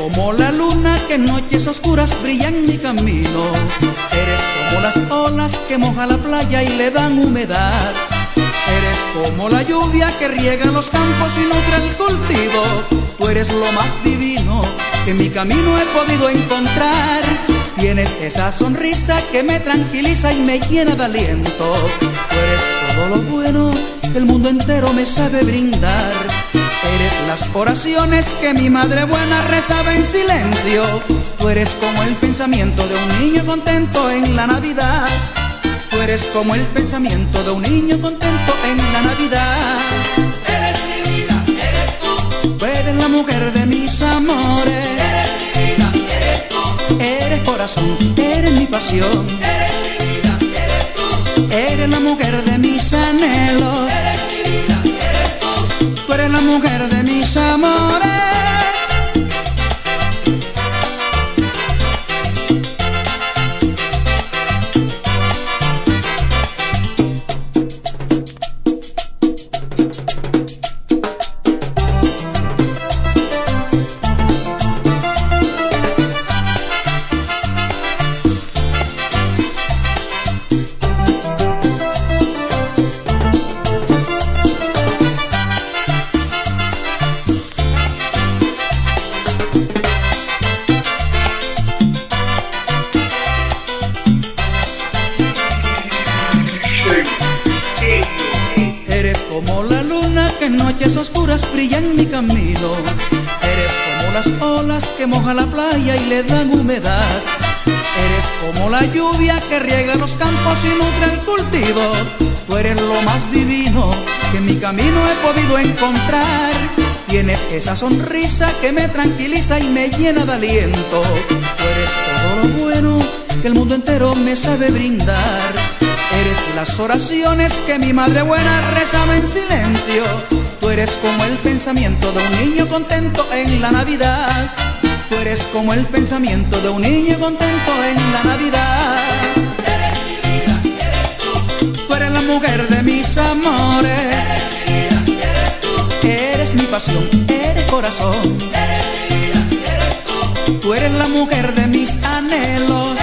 como la luna que en noches oscuras brilla en mi camino. Eres como las olas que moja la playa y le dan humedad. Eres como la lluvia que riega los campos y nutre el cultivo. Tú eres lo más divino que en mi camino he podido encontrar. Tienes esa sonrisa que me tranquiliza y me llena de aliento. Tú eres todo lo bueno que el mundo entero me sabe brindar. Eres las oraciones que mi madre buena rezaba en silencio. Tú eres como el pensamiento de un niño contento en la Navidad. Tú eres como el pensamiento de un niño contento en la Navidad. Eres mi vida, eres tú. Tú eres la mujer de mis amores. Eres mi vida, eres tú. Eres corazón, eres mi pasión. Eres mi vida, eres tú. Eres la mujer de mis anhelos. Eres mi vida, eres tú. Tú eres la mujer de mis amores. Eres como la luna que en noches oscuras brilla en mi camino. Eres como las olas que moja la playa y le dan humedad. Eres como la lluvia que riega los campos y nutre el cultivo. Tú eres lo más divino que en mi camino he podido encontrar. Tienes esa sonrisa que me tranquiliza y me llena de aliento. Tú eres todo lo bueno que el mundo entero me sabe brindar. Eres las oraciones que mi madre buena rezaba en silencio. Tú eres como el pensamiento de un niño contento en la Navidad. Tú eres como el pensamiento de un niño contento en la Navidad. Eres mi vida, eres tú. Tú eres la mujer de mis amores. Eres mi vida, eres tú. Eres mi pasión, eres corazón. Eres mi vida, eres tú. Tú eres la mujer de mis anhelos.